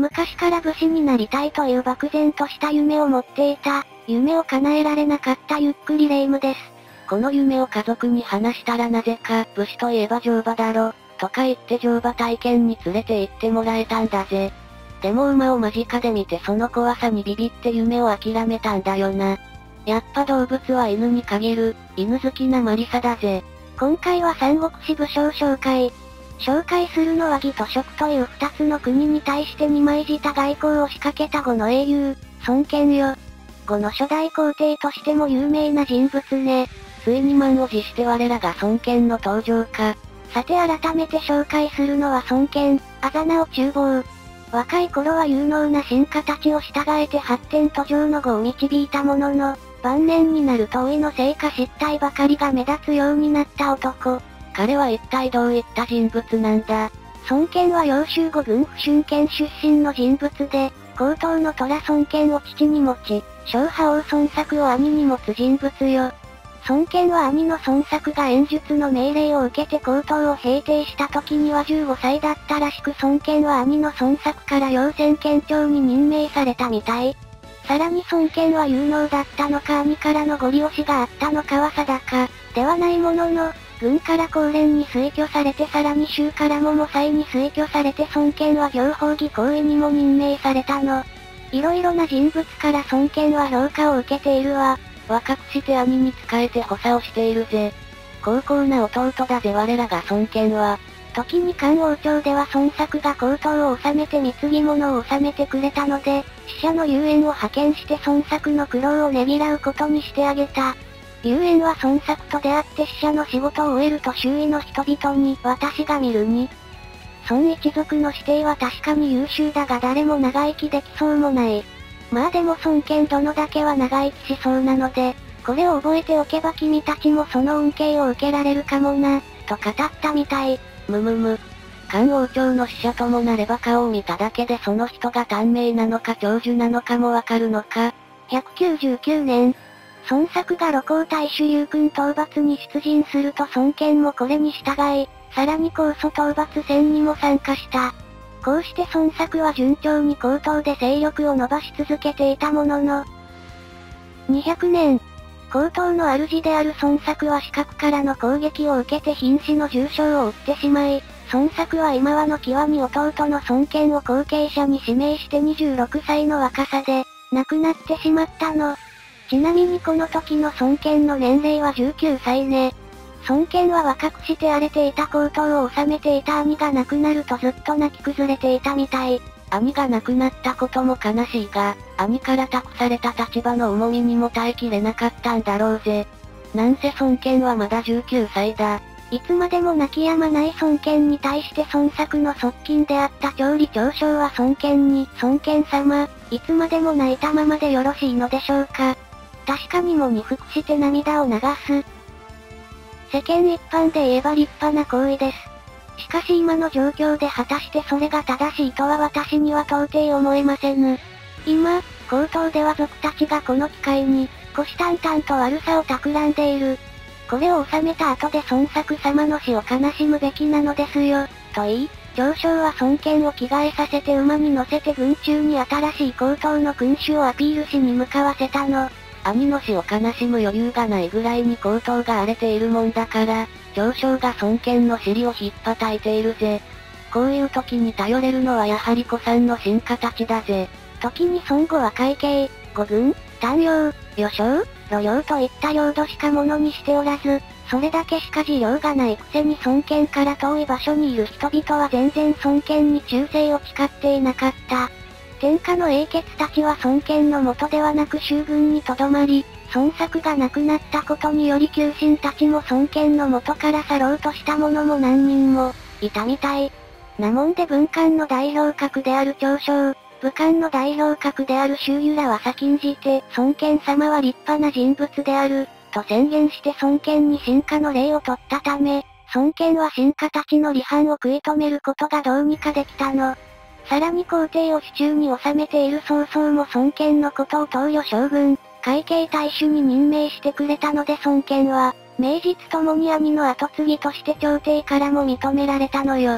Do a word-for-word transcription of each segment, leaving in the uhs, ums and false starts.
昔から武士になりたいという漠然とした夢を持っていた、夢を叶えられなかったゆっくりレ夢ムです。 この夢を家族に話したらなぜか、武士といえば乗馬だろ、とか言って乗馬体験に連れて行ってもらえたんだぜ。でも馬を間近で見てその怖さにビビって夢を諦めたんだよな。やっぱ動物は犬に限る、犬好きなマリサだぜ。 今回は三国志武将紹介。紹介するのは義と蜀という二つの国に対して二枚舌外交を仕掛けた呉の英雄、孫権よ。呉の初代皇帝としても有名な人物ね。 ついに満を持して我らが孫権の登場か。 さて改めて紹介するのは孫権、あざ名を厨房。若い頃は有能な進化たちを従えて発展途上の呉を導いたものの、晩年になると老いのせいか失態ばかりが目立つようになった男。 彼は一体どういった人物なんだ。 孫権は揚州呉郡府春県出身の人物で、高等の虎孫権を父に持ち、小覇王孫策を兄に持つ人物よ。孫権は兄の孫策が演術の命令を受けて高等を平定した時にはじゅうごさいだったらしく孫権は兄の孫策から陽泉県長に任命されたみたい。さらに孫権は有能だったのか兄からのご利用しがあったのかは定かではないものの、軍から高廉に推挙されてさらに州からもも祭に推挙されて孫権は行法儀行為にも任命されたの。いろいろな人物から孫権は評価を受けているわ。 若くして兄に仕えて補佐をしているぜ。高校な弟だぜ我らが孫権は。 時に漢王朝では孫策が高等を収めて貢ぎ物を収めてくれたので、使者の遊園を派遣して孫策の苦労をねぎらうことにしてあげた。遊園は孫策と出会って使者の仕事を終えると周囲の人々に私が見るに。孫一族の指定は確かに優秀だが誰も長生きできそうもない。まあでも孫権殿だけは長生きしそうなので、これを覚えておけば君たちもその恩恵を受けられるかもな、と語ったみたい。 むむむ。漢王朝の使者ともなれば顔を見ただけでその人が短命なのか長寿なのかもわかるのか。 ひゃくきゅうじゅうきゅうねん、孫策が露光大主勇軍討伐に出陣すると孫権もこれに従い、さらに高祖討伐戦にも参加した。こうして孫策は順調に高等で勢力を伸ばし続けていたものの、にひゃくねん、高等の主である孫策は四角からの攻撃を受けて瀕死の重傷を負ってしまい、孫策は今はの際に弟の孫権を後継者に指名してにじゅうろくさいの若さで、亡くなってしまったの。ちなみにこの時の孫権の年齢はじゅうきゅうさいね。孫権は若くして荒れていた高等を治めていた兄が亡くなるとずっと泣き崩れていたみたい。 兄が亡くなったことも悲しいが、兄から託された立場の重みにも耐えきれなかったんだろうぜ。なんせ孫権はまだじゅうきゅうさいだ。 いつまでも泣き止まない孫権に対して孫策の側近であった調理長将は孫権に、孫権様、いつまでも泣いたままでよろしいのでしょうか。確かにもに服して涙を流す。世間一般で言えば立派な行為です。しかし今の状況で果たしてそれが正しいとは私には到底思えませぬ。今、高等では族たちがこの機会に、虎視眈々と悪さを企んでいる。これを収めた後で孫策様の死を悲しむべきなのですよ、と言い、長将は孫権を着替えさせて馬に乗せて軍中に新しい高等の君主をアピールしに向かわせたの。 兄の死を悲しむ余裕がないぐらいに高等が荒れているもんだから、長将が孫権の尻を引っ叩いているぜ。こういう時に頼れるのはやはり古参の進化たちだぜ。 時に孫悟は会計、呉軍、丹陽、余省、路領といった領土しかものにしておらず、それだけしか事業がないくせに孫権から遠い場所にいる人々は全然孫権に忠誠を誓っていなかった。天下の英傑たちは孫権の元ではなく州軍にとどまり、孫策が亡くなったことにより旧臣たちも孫権の元から去ろうとした者も何人もいたみたい。なもんで文官の代表格である長将、武官の代表格である周遊らは先んじて孫権様は立派な人物である、と宣言して孫権に進化の礼を取ったため、孫権は進化たちの離反を食い止めることがどうにかできたの。さらに皇帝を手中に収めている曹操も孫権のことを東呂将軍、会計大主に任命してくれたので孫権は、名実ともに兄の後継ぎとして朝廷からも認められたのよ。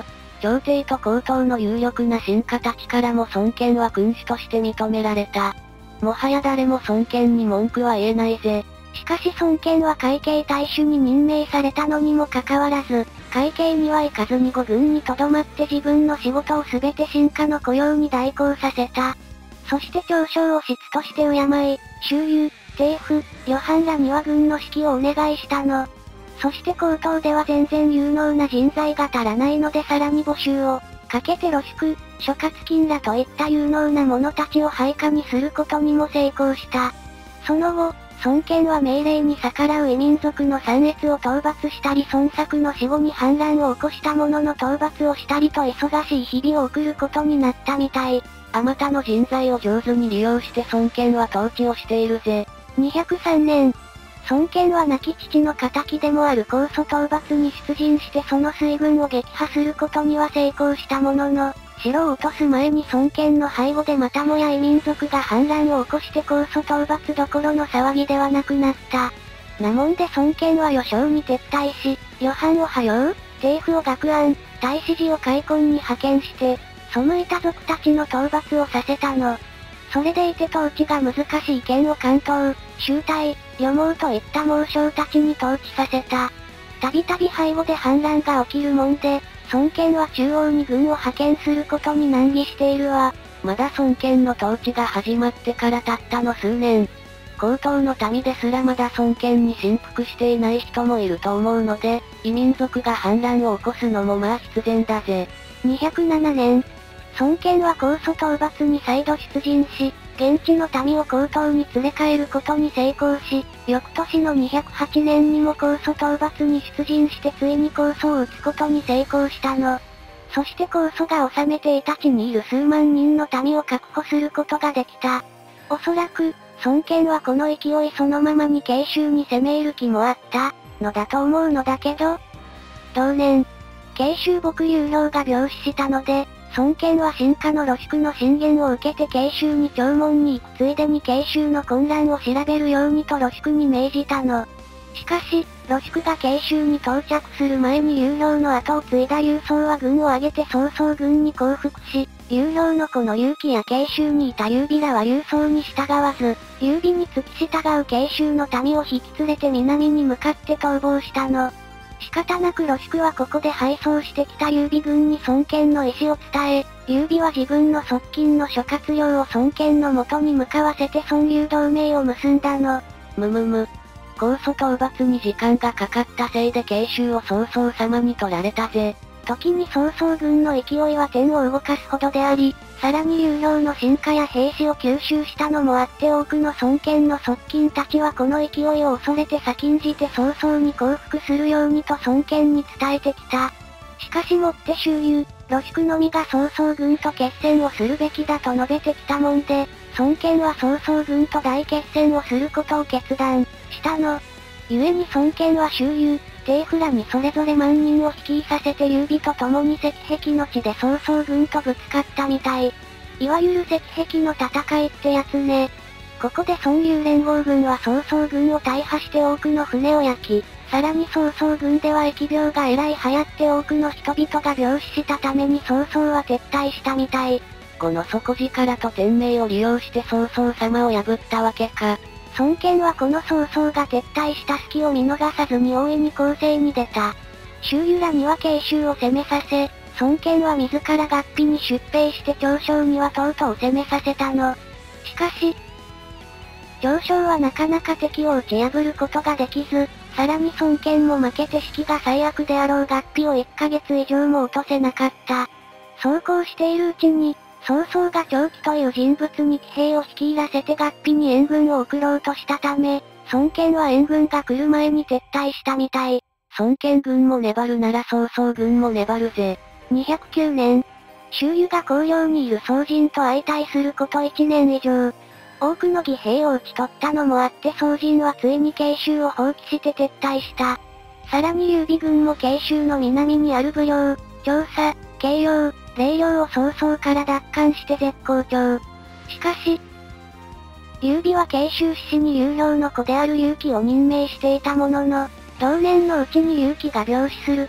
朝廷と皇統の有力な臣下たちからも孫権は君主として認められた。もはや誰も孫権に文句は言えないぜ。 しかし孫権は海警大主に任命されたのにもかかわらず、海警には行かずに五軍に留まって自分の仕事をすべて臣下の雇用に代行させた。そして長将を質として敬い、周遊、定府、旅藩らには軍の指揮をお願いしたの。そして皇統では全然有能な人材が足らないのでさらに募集をかけて露宿、諸葛金らといった有能な者たちを配下にすることにも成功した。その後、孫権は命令に逆らう異民族の参越を討伐したり孫作の死後に反乱を起こした者の討伐をしたりと忙しい日々を送ることになったみたい。 あまたの人材を上手に利用して孫権は統治をしているぜ。 にひゃくさんねん。孫権は亡き父の仇でもある高祖討伐に出陣してその水軍を撃破することには成功したものの、城を落とす前に孫権の背後でまたもや異民族が反乱を起こして高祖討伐どころの騒ぎではなくなった。なもんで孫権は余省に撤退し、旅藩を派用、定府を学案、太子寺を開墾に派遣して、背いた族たちの討伐をさせたの。それでいて統治が難しい県を関東、周泰、余毛といった猛将たちに統治させた。たびたび背後で反乱が起きるもんで、孫権は中央に軍を派遣することに難儀しているわ。 まだ孫権の統治が始まってからたったの数年。皇統の民ですらまだ孫権に振服していない人もいると思うので、異民族が反乱を起こすのもまあ必然だぜ。 にひゃくななねん。孫権は高祖討伐に再度出陣し、現地の民を皇統に連れ帰ることに成功し、翌年のにひゃくはちねんにも高祖討伐に出陣してついに高祖を討つことに成功したの。そして高祖が治めていた地にいる数万人の民を確保することができた。おそらく、孫権はこの勢いそのままに慶州に攻め入る気もあった、のだと思うのだけど。同年、慶州牧流兵が病死したので、孫権は臣下の露宿の進言を受けて慶州に弔問に行くついでに慶州の混乱を調べるようにと露宿に命じたの。しかし、露宿が慶州に到着する前に流兵の後を継いだ劉宗は軍を挙げて曹操軍に降伏し、劉兵の子の劉貴や慶州にいた劉備らは劉宗に従わず、劉備に付き従う慶州の民を引き連れて南に向かって逃亡したの。仕方なく露宿はここで敗走してきた劉備軍に孫権の意思を伝え、劉備は自分の側近の諸葛亮を孫権の元に向かわせて孫劉同盟を結んだの。 むむむ。高祖討伐に時間がかかったせいで慶州を曹操様に取られたぜ。 時に曹操軍の勢いは天を動かすほどであり、さらに劉表の臣下や兵士を吸収したのもあって多くの孫権の側近たちはこの勢いを恐れて先んじて曹操に降伏するようにと孫権に伝えてきた。しかしもって周遊、露宿のみが曹操軍と決戦をするべきだと述べてきたもんで、孫権は曹操軍と大決戦をすることを決断したの。故に孫権は周遊、定府らにそれぞれ万人を率いさせて劉備と共に石壁の地で曹操軍とぶつかったみたい。いわゆる石壁の戦いってやつね。ここで孫劉連合軍は曹操軍を大破して多くの船を焼き、さらに曹操軍では疫病がえらい流行って多くの人々が病死したために曹操は撤退したみたい。 この底力と天命を利用して曹操様を破ったわけか。 孫権はこの曹操が撤退した隙を見逃さずに大いに攻勢に出た。周遊らには慶州を攻めさせ、孫権は自ら合皮に出兵して長将にはとうとう攻めさせたの。しかし、長将はなかなか敵を打ち破ることができず、さらに孫権も負けて士気が最悪であろう合皮をいっかげつ以上も落とせなかった。そうこうしているうちに、曹操が長期という人物に騎兵を率いらせて合皮に援軍を送ろうとしたため、孫権は援軍が来る前に撤退したみたい。 孫権軍も粘るなら曹操軍も粘るぜ。 にひゃくきゅうねん、周遊が公領にいる曹仁と相対することいちねん以上。多くの義兵を討ち取ったのもあって曹仁はついに慶州を放棄して撤退した。さらに劉備軍も慶州の南にある武陵、長沙、慶陽、霊陵を曹操から奪還して絶好調。しかし、劉備は慶州志士に劉表の子である劉貴を任命していたものの、同年のうちに劉貴が病死すると、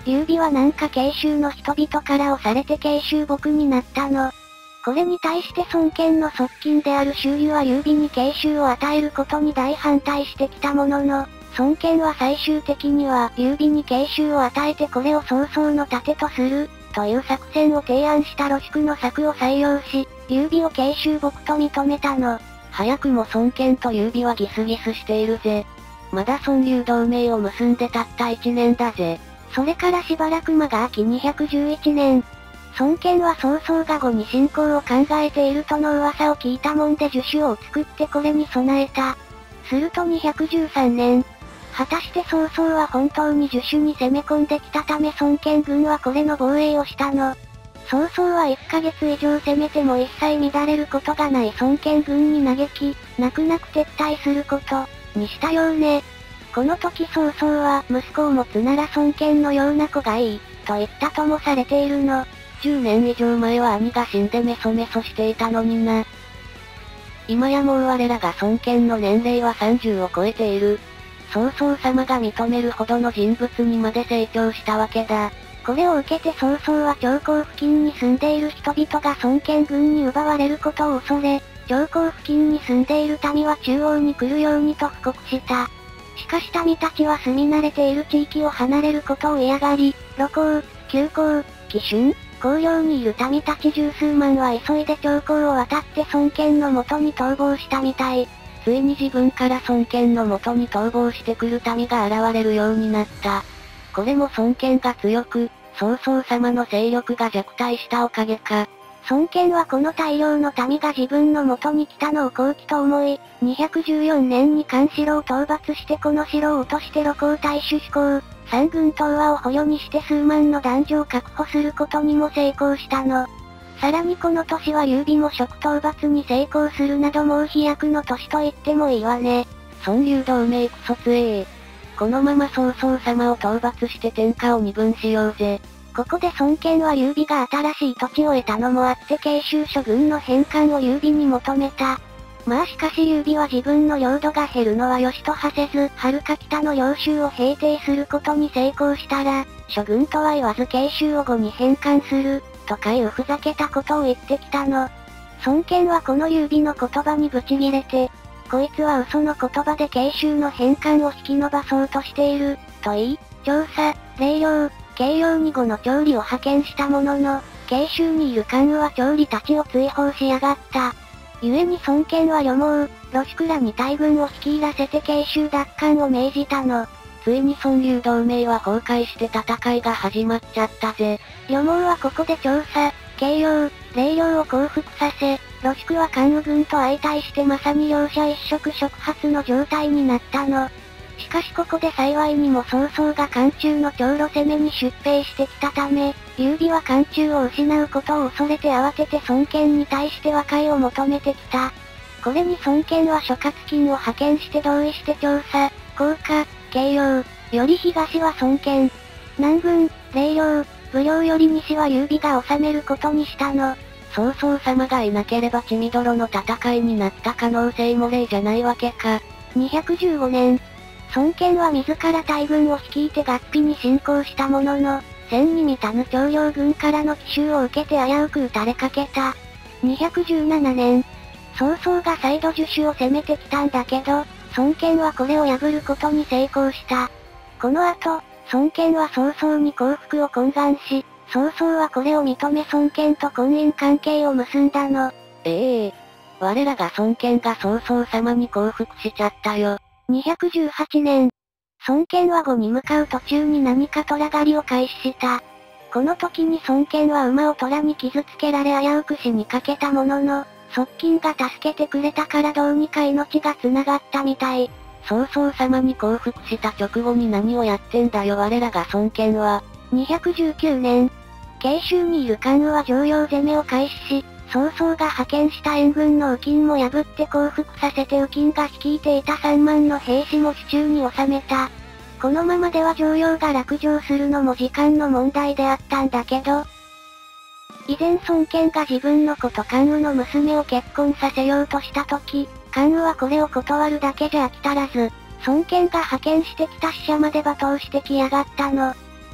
劉備はなんか慶州の人々から押されて慶州牧になったの。これに対して孫権の側近である周瑜は劉備に慶州を与えることに大反対してきたものの、孫権は最終的には劉備に慶州を与えてこれを曹操の盾とする、という作戦を提案した露宿の策を採用し、劉備を慶州牧と認めたの。 早くも孫権と劉備はギスギスしているぜ。まだ孫劉同盟を結んでたったいちねんだぜ。 それからしばらく間が空きにひゃくじゅういちねん。孫権は曹操が後に侵攻を考えているとの噂を聞いたもんで樹種を作ってこれに備えた。するとにひゃくじゅうさんねん。果たして曹操は本当に樹種に攻め込んできたため孫権軍はこれの防衛をしたの。曹操はいっかげつ以上攻めても一切乱れることがない孫権軍に嘆き、泣く泣く撤退すること、にしたようね。この時曹操は息子を持つなら孫権のような子がいい、と言ったともされているの。 じゅうねん以上前は兄が死んでメソメソしていたのにな。今やもう我らが孫権の年齢はさんじゅうを超えている。曹操様が認めるほどの人物にまで成長したわけだ。 これを受けて曹操は長江付近に住んでいる人々が孫権軍に奪われることを恐れ、長江付近に住んでいる民は中央に来るようにと布告した。しかし民たちは住み慣れている地域を離れることを嫌がり、露光、急行、紀春、公領にいる民たち十数万は急いで長江を渡って孫権の元に逃亡したみたい。 ついに自分から孫権の元に逃亡してくる民が現れるようになった。これも孫権が強く、曹操様の勢力が弱体したおかげか。 孫権はこの大量の民が自分の元に来たのを好機と思い、にひゃくじゅうよねんに漢城を討伐してこの城を落として露光大主志向、三軍東和を捕虜にして数万の男女を確保することにも成功したの。さらにこの年は劉備も蜀討伐に成功するなどもう飛躍の年と言ってもいいわね。 孫劉同盟クソ強え。このまま曹操様を討伐して天下を二分しようぜ。 ここで孫権は劉備が新しい土地を得たのもあって慶州諸軍の返還を劉備に求めた。まあしかし劉備は自分の領土が減るのは良しとはせず、遥か北の領州を平定することに成功したら、諸軍とは言わず慶州を後に返還する、とかいうふざけたことを言ってきたの。孫権はこの劉備の言葉にブチギレて、こいつは嘘の言葉で慶州の返還を引き延ばそうとしている、と言い、調査、霊領、慶領にごの長吏を派遣したものの、慶州にいる関羽は長吏たちを追放しやがった。故に孫権は呂蒙、露宿らに大軍を率いらせて慶州奪還を命じたの。 ついに孫劉同盟は崩壊して戦いが始まっちゃったぜ。 呂蒙はここで調査、慶領、霊領を降伏させ、露宿は関羽軍と相対してまさに両者一触触発の状態になったの。しかしここで幸いにも曹操が漢中の長路攻めに出兵してきたため、劉備は漢中を失うことを恐れて慌てて孫権に対して和解を求めてきた。これに孫権は諸葛金を派遣して同意して調査、甲賀、慶領、より東は孫権、南軍、霊領、武領より西は劉備が治めることにしたの。 曹操様がいなければ血みどろの戦いになった可能性も例じゃないわけか。 にひゃくじゅうごねん、孫権は自ら大軍を率いて合皮に侵攻したものの、千に満たぬ長領軍からの奇襲を受けて危うく撃たれかけた。にひゃくじゅうななねん、曹操が再度樹種を攻めてきたんだけど、孫権はこれを破ることに成功した。この後、孫権は曹操に降伏を懇願し、曹操はこれを認め孫権と婚姻関係を結んだの。 ええー、我らが孫権が曹操様に降伏しちゃったよ。 にひゃくじゅうはちねん、孫権は呉に向かう途中に何か虎狩りを開始した。この時に孫権は馬を虎に傷つけられ危うく死にかけたものの、側近が助けてくれたからどうにか命が繋がったみたい。 曹操様に降伏した直後に何をやってんだよ我らが孫権は。 にひゃくじゅうきゅうねん、慶州にいる関羽は常用攻めを開始し、曹操が派遣した援軍の右近も破って降伏させて右近が率いていたさんまんの兵士も手中に収めた。このままでは常用が落城するのも時間の問題であったんだけど、以前孫権が自分の子と関羽の娘を結婚させようとした時、関羽はこれを断るだけじゃ飽き足らず、孫権が派遣してきた使者まで罵倒してきやがったの。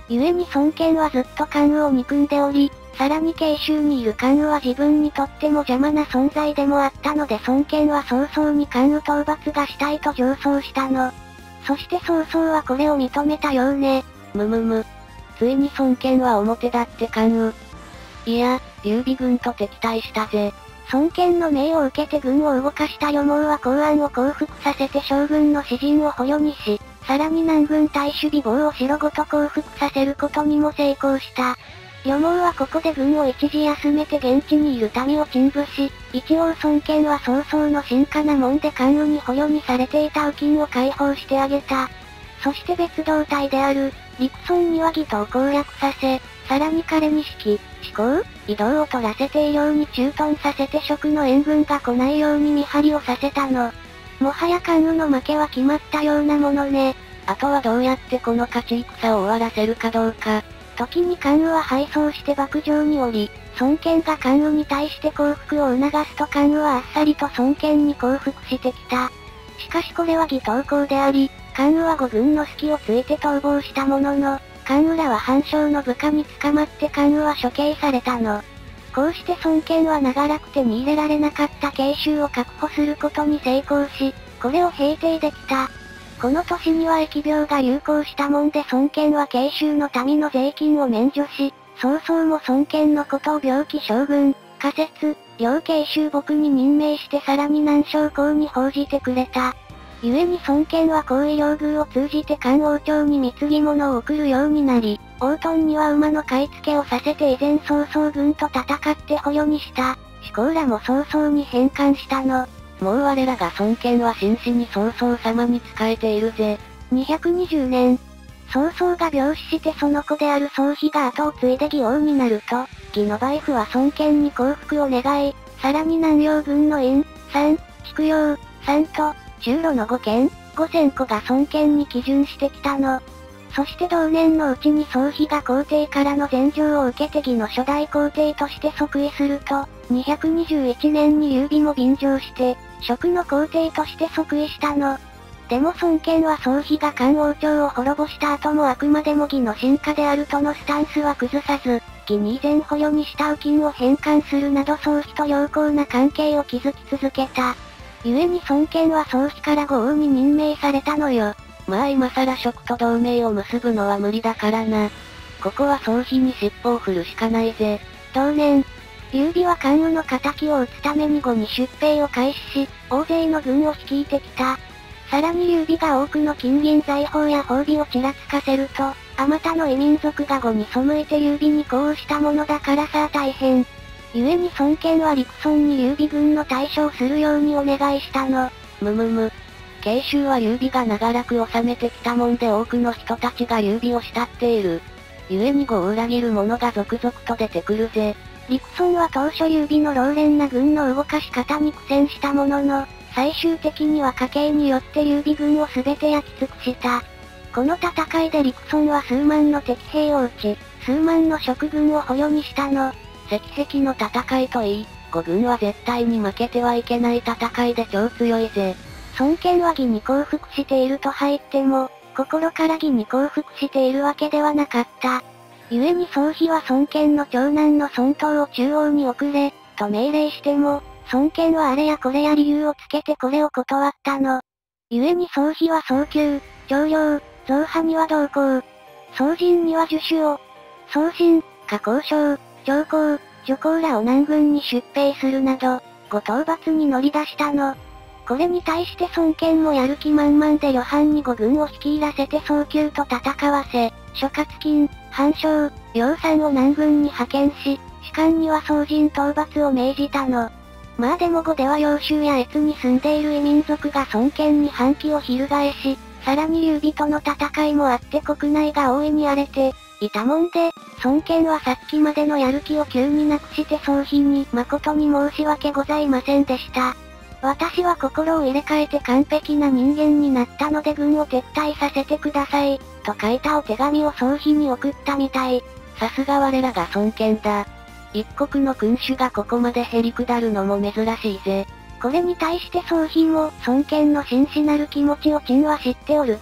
故に孫権はずっと関羽を憎んでおり、さらに慶州にいる関羽は自分にとっても邪魔な存在でもあったので孫権は早々に関羽討伐がしたいと上奏したの。そして曹操はこれを認めたようね。 むむむ。ついに孫権は表立って関羽。いや、劉備軍と敵対したぜ。 孫権の命を受けて軍を動かした呂蒙は公安を降伏させて将軍の詩人を捕虜にし、さらに南軍対守備棒を城ごと降伏させることにも成功した。呂蒙はここで軍を一時休めて現地にいる民を鎮武し、一応孫権は早々の進化なもんで関羽に捕虜にされていた右近を解放してあげた。そして別動隊である、陸孫には義とを攻略させ、さらに彼に指揮、思考、移動を取らせて医療に駐屯させて蜀の援軍が来ないように見張りをさせたの。もはや関羽の負けは決まったようなものね。 あとはどうやってこの勝ち戦を終わらせるかどうか。 時に関羽は敗走して幕上に降り、孫権が関羽に対して降伏を促すと関羽はあっさりと孫権に降伏してきた。しかしこれは義投降であり、関羽は五軍の隙をついて逃亡したものの、関羽らは藩将の部下に捕まって関羽は処刑されたの。こうして孫権は長らく手に入れられなかった慶州を確保することに成功し、これを平定できた。この年には疫病が流行したもんで孫権は慶州の民の税金を免除し、曹操も孫権のことを病気将軍、仮説、両慶州牧に任命してさらに南昌公に報じてくれた。故に孫権は皇位領宮を通じて漢王朝に貢ぎ物を送るようになり、王屯には馬の買い付けをさせて以前曹操軍と戦って捕虜にした。始皇らも曹操に返還したの。 もう我らが孫権は真摯に曹操様に仕えているぜ。 にひゃくにじゅうねん。曹操が病死してその子である曹丕が後を継いで義王になると、義の梅夫は孫権に降伏を願い、さらに南陽軍の院、三、筑陽、三と、中路のご県、ごせんこが孫権に基準してきたの。そして同年のうちに曹丕が皇帝からの禅譲を受けて義の初代皇帝として即位すると、にひゃくにじゅういちねんに劉備も便乗して、蜀の皇帝として即位したの。でも孫権は曹丕が漢王朝を滅ぼした後もあくまでも義の進化であるとのスタンスは崩さず、義に以前捕虜にした右近を返還するなど曹丕と良好な関係を築き続けた。故に孫権は曹丕から後王に任命されたのよ。 まあ今更蜀と同盟を結ぶのは無理だからな。ここは曹丕に尻尾を振るしかないぜ。 同年、劉備は関羽の仇を討つために呉に出兵を開始し、大勢の軍を率いてきた。さらに劉備が多くの金銀財宝や褒美をちらつかせると、あまたの異民族が呉に背いて劉備に呼応したものだからさあ大変。故に孫権は陸孫に劉備軍の対処をするようにお願いしたの。 むむむ。慶州は劉備が長らく治めてきたもんで多くの人たちが劉備を慕っている。故に呉を裏切る者が続々と出てくるぜ。 陸孫は当初劉備の老練な軍の動かし方に苦戦したものの、最終的には家計によって劉備軍を全て焼き尽くした。この戦いで陸孫は数万の敵兵を撃ち、数万の蜀軍を捕虜にしたの。 石壁の戦いといい、呉軍は絶対に負けてはいけない戦いで超強いぜ。 孫権は義に降伏していると入っても、心から義に降伏しているわけではなかった。故に曹丕は孫権の長男の孫東を中央に送れ、と命令しても、孫権はあれやこれや理由をつけてこれを断ったの。故に曹丕は早急、長領、造派には同行。曹仁には助手を。曹真、下交渉、長江、徐行らを南軍に出兵するなど、呉討伐に乗り出したの。これに対して孫権もやる気満々で旅藩に呉軍を率いらせて早急と戦わせ、諸葛金、藩将、梁山を南軍に派遣し、士官には曹仁討伐を命じたの。まあでも呉では揚州や越に住んでいる異民族が孫権に反旗を翻し、さらに劉備との戦いもあって国内が大いに荒れていたもんで、孫権はさっきまでのやる気を急になくして曹丕に誠に申し訳ございませんでした。私は心を入れ替えて完璧な人間になったので軍を撤退させてください、と書いたお手紙を曹丕に送ったみたい。 さすが我らが孫権だ。一国の君主がここまでへり下るのも珍しいぜ。 これに対して曹丕も孫権の真摯なる気持ちを陳は知っておるが、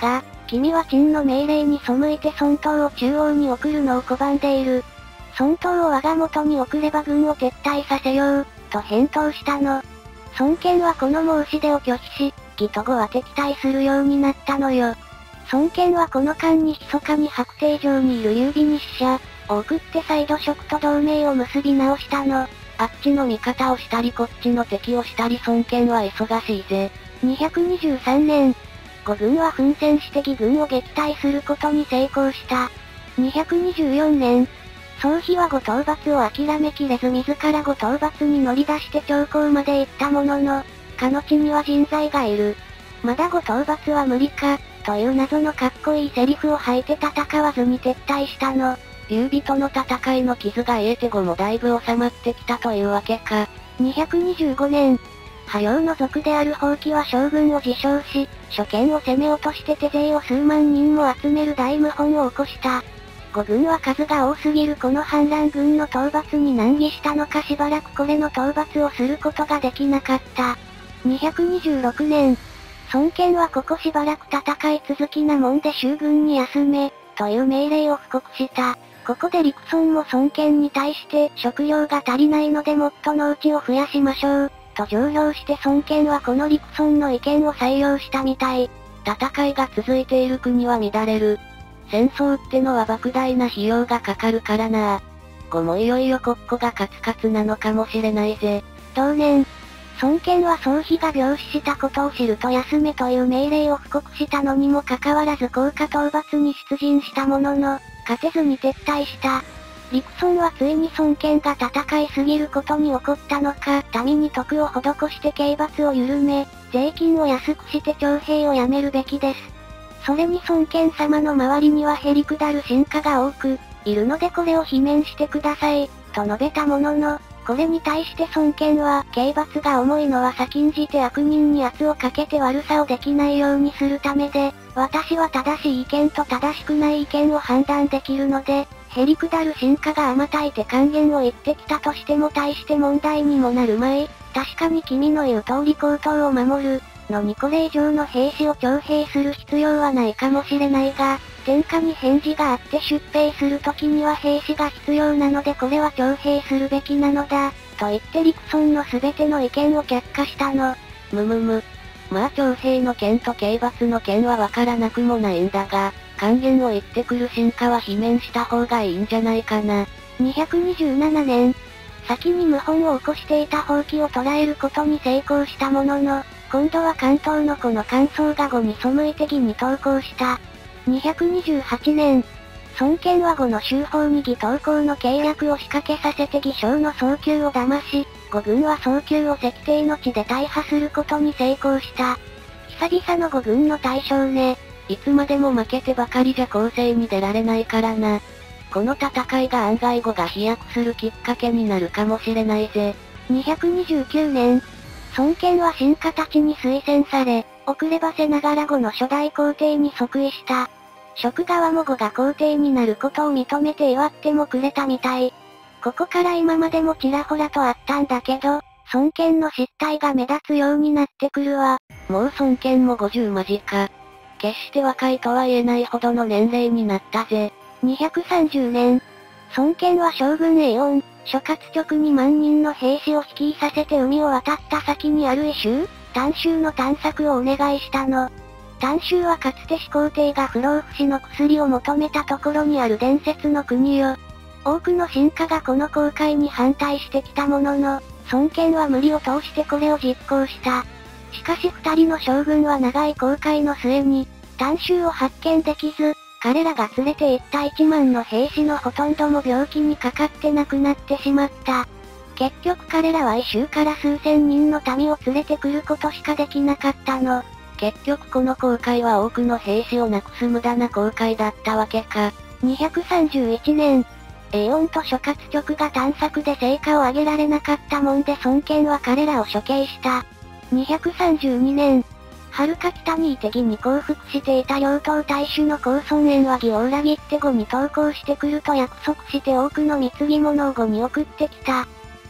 君は陳の命令に背いて孫東を中央に送るのを拒んでいる。孫東を我が元に送れば軍を撤退させよう、と返答したの。孫権はこの申し出を拒否し、義と後は敵対するようになったのよ。孫権はこの間に密かに白帝城にいる劉備に使者を送って再度蜀と同盟を結び直したの。 あっちの味方をしたりこっちの敵をしたり孫権は忙しいぜ。 にひゃくにじゅうさんねん、呉軍は奮戦して義軍を撃退することに成功した。にひゃくにじゅうよんねん、曹丕は呉討伐を諦めきれず自ら呉討伐に乗り出して長江まで行ったものの、かの地には人材がいる。まだ呉討伐は無理か、という謎のかっこいいセリフを吐いて戦わずに撤退したの。 劉備との戦いの傷が癒えて後もだいぶ収まってきたというわけか。 にひゃくにじゅうごねん、覇陽の族である宝器は将軍を自称し、諸県を攻め落として手勢を数万人も集める大謀反を起こした。呉軍は数が多すぎるこの反乱軍の討伐に難儀したのかしばらくこれの討伐をすることができなかった。にひゃくにじゅうろくねん、孫権はここしばらく戦い続きなもんで衆軍に休め、という命令を布告した。ここで陸孫も孫権に対して食料が足りないのでもっと農地を増やしましょう、と上表して孫権はこの陸孫の意見を採用したみたい。 戦いが続いている国は乱れる。戦争ってのは莫大な費用がかかるからな。呉もいよいよ国庫がカツカツなのかもしれないぜ。 同年、孫権は曹丕が病死したことを知ると休めという命令を布告したのにもかかわらず甲賀討伐に出陣したものの、勝てずに撤退した。陸孫はついに孫権が戦いすぎることに怒ったのか、民に徳を施して刑罰を緩め、税金を安くして徴兵をやめるべきです。それに孫権様の周りにはへりくだる臣下が多く、いるのでこれを罷免してください、と述べたものの、これに対して孫権は、刑罰が重いのは先んじて悪人に圧をかけて悪さをできないようにするためで、私は正しい意見と正しくない意見を判断できるので、へりくだる臣下が甘たいて還元を言ってきたとしても大して問題にもなるまい。確かに君の言う通り皇統を守るのにこれ以上の兵士を徴兵する必要はないかもしれないが、天下に返事があって出兵する時には兵士が必要なのでこれは徴兵するべきなのだ、と言って陸孫の全ての意見を却下したの。 むむむ。まあ徴兵の件と刑罰の件はわからなくもないんだが、還元を言ってくる臣下は罷免した方がいいんじゃないかな。 にひゃくにじゅうななねん、先に謀反を起こしていた宝器を捕らえることに成功したものの、今度は関東のこの関宗が呉に背いて義に投降した。にひゃくにじゅうはちねん、孫権は呉の州法に義投降の計略を仕掛けさせて義将の早急を騙し、呉軍は早急を石庭の地で大破することに成功した。久々の呉軍の大将ね。 いつまでも負けてばかりじゃ攻勢に出られないからな。この戦いが案外呉が飛躍するきっかけになるかもしれないぜ。 にひゃくにじゅうきゅうねん、孫権は臣下たちに推薦され、遅ればせながら呉の初代皇帝に即位した。蜀側も呉が皇帝になることを認めて祝ってもくれたみたい。ここから今までもちらほらとあったんだけど、孫権の失態が目立つようになってくるわ。 もう孫権もごじゅう間近。決して若いとは言えないほどの年齢になったぜ。 にひゃくさんじゅうねん、孫権は将軍栄音、諸葛直に万人の兵士を率いさせて海を渡った先にある異州、丹州の探索をお願いしたの。丹州はかつて始皇帝が不老不死の薬を求めたところにある伝説の国よ。多くの臣下がこの航海に反対してきたものの、孫権は無理を通してこれを実行した。しかし二人の将軍は長い航海の末に、丹州を発見できず、彼らが連れて行ったいちまんの兵士のほとんども病気にかかって亡くなってしまった。結局彼らは異州から数千人の民を連れてくることしかできなかったの。 結局この航海は多くの兵士を亡くす無駄な航海だったわけか。 にひゃくさんじゅういちねん、栄音と諸葛直が探索で成果を上げられなかったもんで孫権は彼らを処刑した。にひゃくさんじゅうにねん、遥か北にいて義に降伏していた両党大衆の公孫衍は義を裏切って呉に投降してくると約束して多くの貢ぎ物を呉に送ってきた。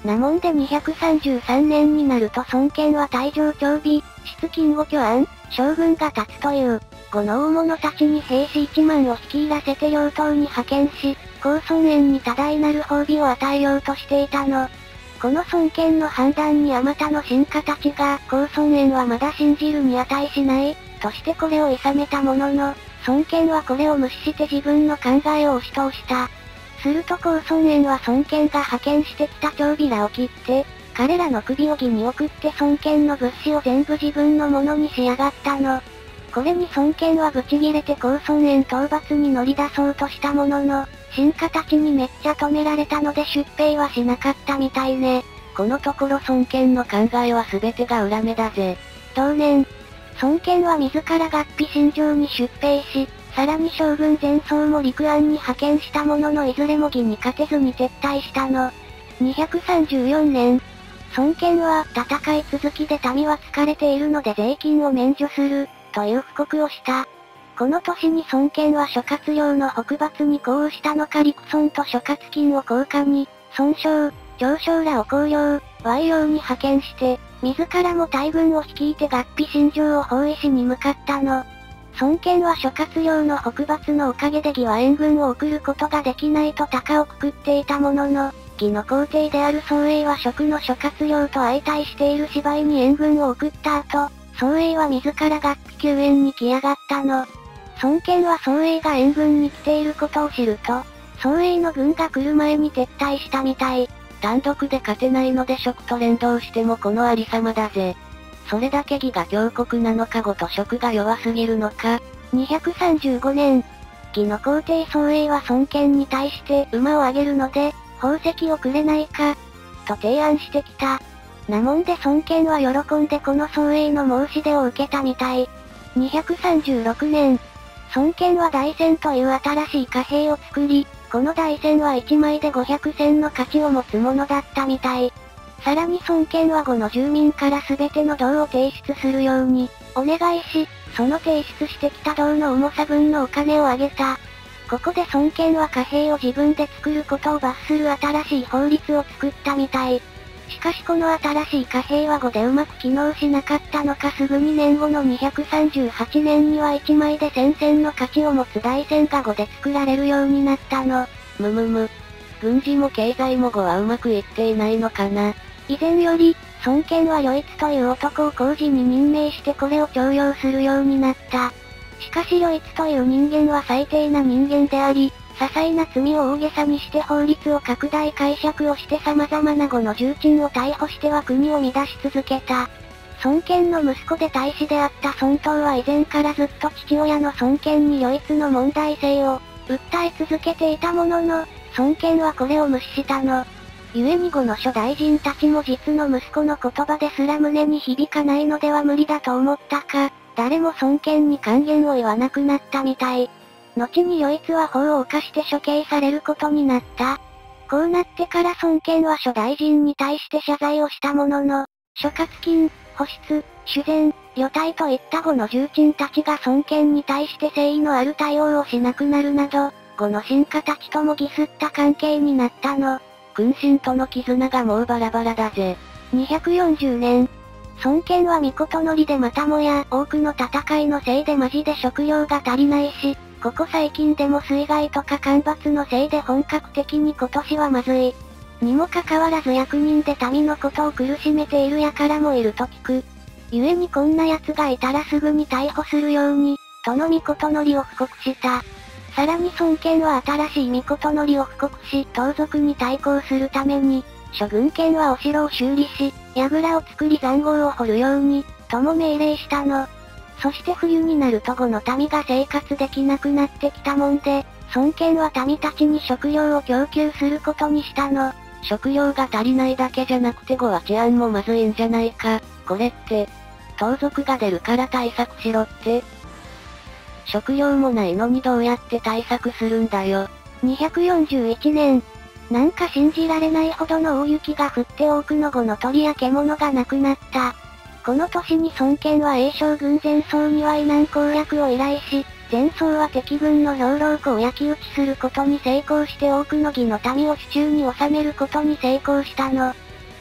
なもんでにひゃくさんじゅうさんねんになると孫権は太上長尾、出金後巨安、将軍が立つという、後の大物たちに兵士いちまんを率いらせて両党に派遣し、公孫衍に多大なる褒美を与えようとしていたの。この孫権の判断にあまたの臣下たちが、公孫衍はまだ信じるに値しない、としてこれを諌めたものの、孫権はこれを無視して自分の考えを押し通した。すると公孫衍は孫権が派遣してきた長尾らを切って、彼らの首を義に送って孫権の物資を全部自分のものにしやがったの。これに孫権はブチギレて公孫衍討伐に乗り出そうとしたものの、臣下たちにめっちゃ止められたので出兵はしなかったみたいね。 このところ孫権の考えは全てが裏目だぜ。 同年、孫権は自ら合皮新城に出兵し、さらに将軍前曹も陸安に派遣したもののいずれも義に勝てずに撤退したの。にひゃくさんじゅうよねん、孫権は戦い続きで民は疲れているので税金を免除する、という布告をした。この年に孫権は諸葛亮の北伐に呼応したのか陸孫と諸葛金を交換に、孫将、長将らを公領、賄用に派遣して、自らも大軍を率いて合皮新城を包囲しに向かったの。孫権は諸葛亮の北伐のおかげで義は援軍を送ることができないと高をくくっていたものの、義の皇帝である宋英は蜀の諸葛亮と相対している芝居に援軍を送った後、宋英は自ら合皮救援に来やがったの。孫権は宋英が援軍に来ていることを知ると、宋英の軍が来る前に撤退したみたい。 単独で勝てないので蜀と連動してもこのありさまだぜ。それだけ義が強国なのか呉と蜀が弱すぎるのか。 にひゃくさんじゅうごねん、義の皇帝宋英は孫権に対して馬をあげるので、宝石をくれないか、と提案してきた。なもんで孫権は喜んでこの宋英の申し出を受けたみたい。にひゃくさんじゅうろくねん、孫権は大戦という新しい貨幣を作り、この大戦はいちまいでごひゃくせんの価値を持つものだったみたい。さらに孫権は呉の住民から全ての銅を提出するように、お願いし、その提出してきた銅の重さ分のお金をあげた。ここで孫権は貨幣を自分で作ることを罰する新しい法律を作ったみたい。しかしこの新しい貨幣は呉でうまく機能しなかったのかすぐに年後のにひゃくさんじゅうはちねんにはいちまいでせん銭の価値を持つ大銭が呉で作られるようになったの。 むむむ。軍事も経済も呉はうまくいっていないのかな。 以前より、孫権は与一という男を工事に任命してこれを重用するようになった。しかし与一という人間は最低な人間であり、些細な罪を大げさにして法律を拡大解釈をして様々な呉の重鎮を逮捕しては国を乱し続けた。孫権の息子で大使であった孫東は以前からずっと父親の孫権に与一の問題性を訴え続けていたものの、孫権はこれを無視したの。故に呉の諸大臣たちも実の息子の言葉ですら胸に響かないのでは無理だと思ったか、誰も孫権に還元を言わなくなったみたい。後に与一は法を犯して処刑されることになった。こうなってから孫権は諸大臣に対して謝罪をしたものの、諸葛金、保湿、主善、旅隊といった呉の重鎮たちが孫権に対して誠意のある対応をしなくなるなど、呉の臣下たちともぎすった関係になったの。 君臣との絆がもうバラバラだぜ。 にひゃくよんじゅうねん、孫権は御事乗りでまたもや多くの戦いのせいでマジで食料が足りないし、ここ最近でも水害とか干ばつのせいで本格的に今年はまずい。にもかかわらず役人で民のことを苦しめている輩もいると聞く。故にこんな奴がいたらすぐに逮捕するように、との御事乗りを布告した。さらに孫権は新しい御事乗りを布告し、盗賊に対抗するために、諸軍権はお城を修理し、櫓を作り塹壕を掘るように、とも命令したの。そして冬になると呉の民が生活できなくなってきたもんで、孫権は民たちに食料を供給することにしたの。 食料が足りないだけじゃなくて呉は治安もまずいんじゃないか。これって、盗賊が出るから対策しろって。食料もないのにどうやって対策するんだよ。 にひゃくよんじゅういちねん。なんか信じられないほどの大雪が降って多くの呉の鳥や獣が亡くなった。この年に孫権は栄将軍前曹には以南攻略を依頼し、前曹は敵軍の兵糧庫を焼き討ちすることに成功して多くの義の民を手中に収めることに成功したの。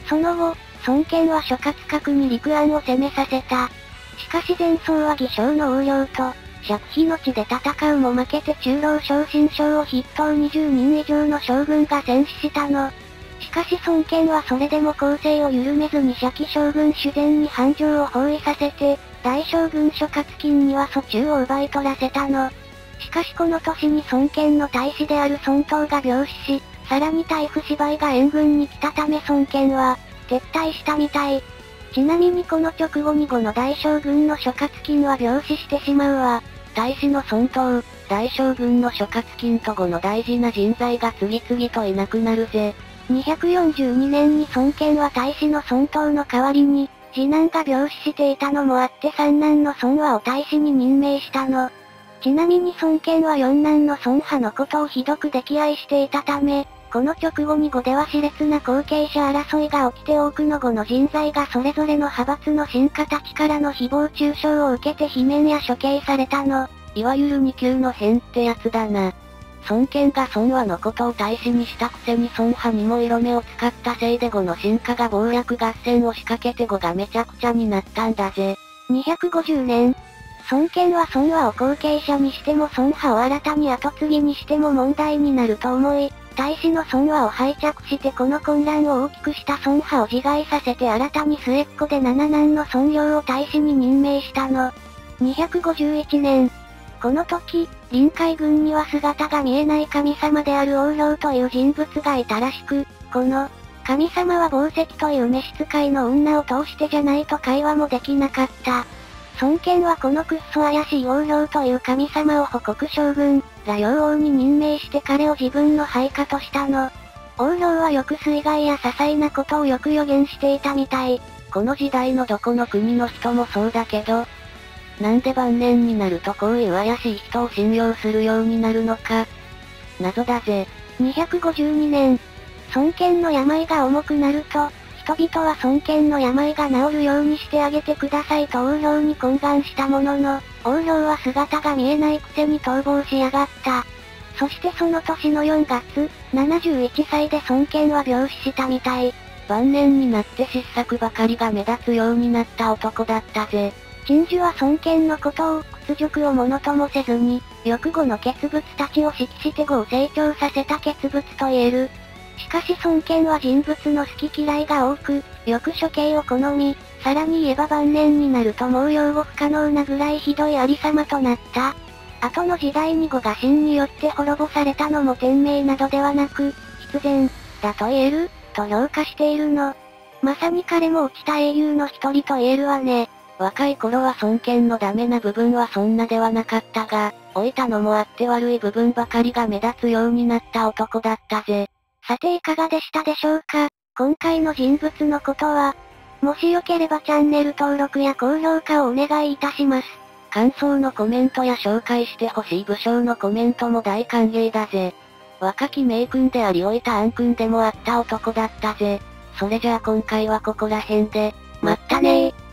その後、孫権は諸葛閣に陸安を攻めさせた。しかし前走は偽証の横領と、借費の地で戦うも負けて中老昇進将を筆頭にじゅうにん以上の将軍が戦死したの。しかし孫権はそれでも攻勢を緩めずに借将軍主前に繁盛を包囲させて、大将軍諸葛金には訴中を奪い取らせたの。しかしこの年に孫権の大使である孫東が病死し、さらに大夫芝居が援軍に来たため孫権は、撤退したみたい。ちなみにこの直後に後の大将軍の諸葛金は病死してしまうわ。 大使の孫東、大将軍の諸葛金と後の大事な人材が次々といなくなるぜ。 にひゃくよんじゅうにねんに孫権は大使の孫東の代わりに、次男が病死していたのもあって三男の孫和を大使に任命したの。ちなみに孫権は四男の孫派のことをひどく溺愛していたため、この直後に後では熾烈な後継者争いが起きて多くの後の人材がそれぞれの派閥の新家たちからの誹謗中傷を受けて罷免や処刑されたの。 いわゆる二級の変ってやつだな。孫権が孫和のことを大使にしたくせに孫派にも色目を使ったせいで後の新家が謀略合戦を仕掛けて後がめちゃくちゃになったんだぜ。 にひゃくごじゅうねん。孫権は孫和を後継者にしても孫派を新たに後継ぎにしても問題になると思い、大使の孫和を廃着してこの混乱を大きくした孫派を自害させて新たに末っ子で七男の孫良を大使に任命したの。にひゃくごじゅういちねん。この時、臨海軍には姿が見えない神様である王良という人物がいたらしく、この、神様は紡績という召使いの女を通してじゃないと会話もできなかった。孫権はこのくっそ怪しい王良という神様を北国将軍、ら両王に任命して彼を自分の配下としたの。王良はよく水害や些細なことをよく予言していたみたい。 この時代のどこの国の人もそうだけど、なんで晩年になるとこういう怪しい人を信用するようになるのか。謎だぜ。 にひゃくごじゅうにねん。孫権の病が重くなると、人々は孫権の病が治るようにしてあげてくださいと王良に懇願したものの、王良は姿が見えないくせに逃亡しやがった。そしてその年のよんがつ、ななじゅういっさいで孫権は病死したみたい。 晩年になって失策ばかりが目立つようになった男だったぜ。 陳寿は孫権のことを屈辱をものともせずに、翌後の傑物たちを指揮して後を成長させた傑物と言える。しかし孫権は人物の好き嫌いが多く、よく処刑を好み、さらに言えば晩年になるともう養護不可能なぐらいひどいありさまとなった。後の時代に後が秦によって滅ぼされたのも天命などではなく、必然、だと言える、と評価しているの。まさに彼も落ちた英雄の一人と言えるわね。 若い頃は孫権のダメな部分はそんなではなかったが、老いたのもあって悪い部分ばかりが目立つようになった男だったぜ。 さていかがでしたでしょうか？今回の人物のことは、もしよければチャンネル登録や高評価をお願いいたします。 感想のコメントや紹介してほしい武将のコメントも大歓迎だぜ。若き名君であり老いた暗君でもあった男だったぜ。それじゃあ今回はここら辺で、 まったねー。